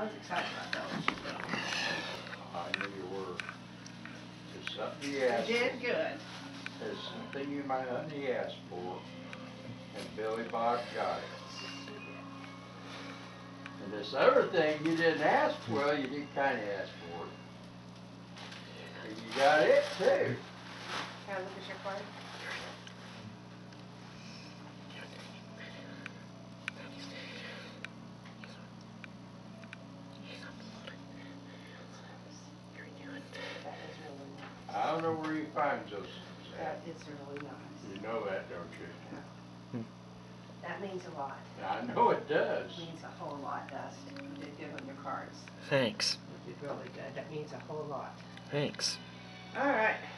was excited about those. I knew you were. It's something you asked You did for. good. It's something you might not need ask for. And Billy Bob got it. And this other thing you didn't ask for, well, you did kind of ask for it. And you got it too. Can I look at your card? I don't know where you find those. That is really nice. You know that, don't you? That means a lot. I know it does. It means a whole lot, Dusty. You did good on your cards. Thanks. You did really good. That means a whole lot. Thanks. All right.